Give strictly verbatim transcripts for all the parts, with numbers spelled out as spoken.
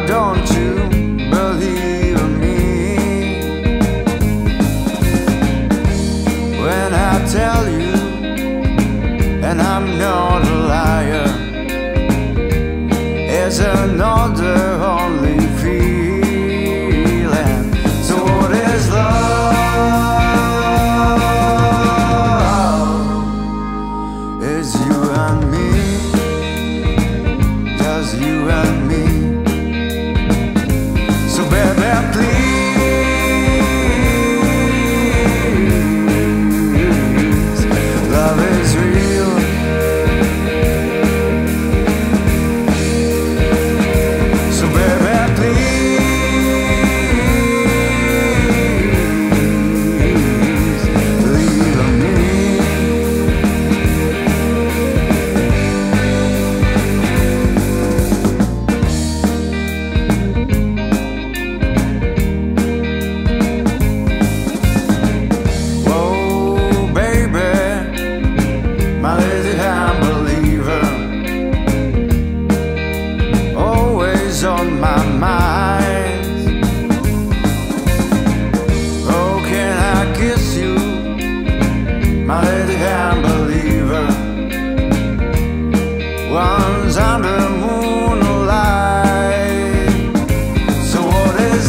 don't you believe me when I tell you, and I'm not a liar, it's another only feeling. So what is love? It's you and me, just you and me. So baby, please, love is real. So baby, please, believe in me. On my mind, oh, can I kiss you, my lady hand believer, once under moonlight. So what is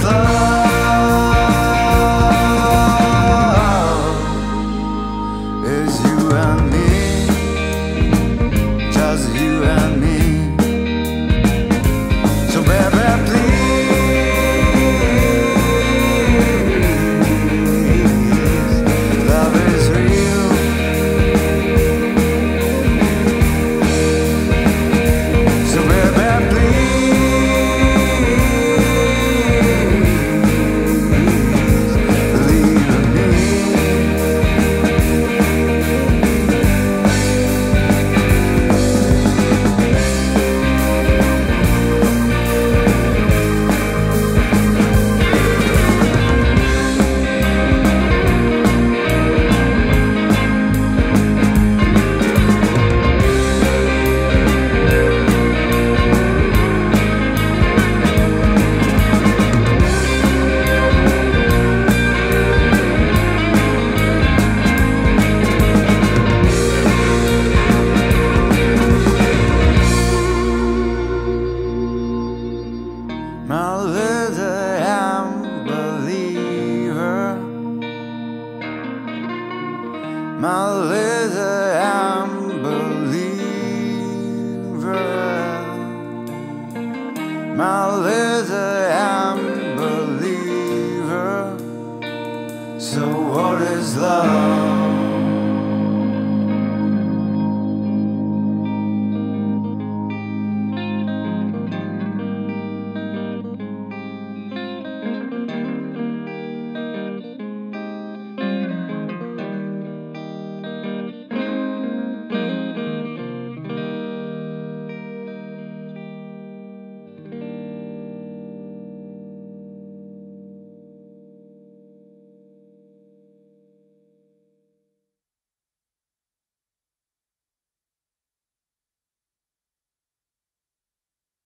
love? It's you and me, just you and me. Baby, please, love is real. So baby, please, believe in me. My little unbeliever, my little unbeliever, my little unbeliever. So what is love?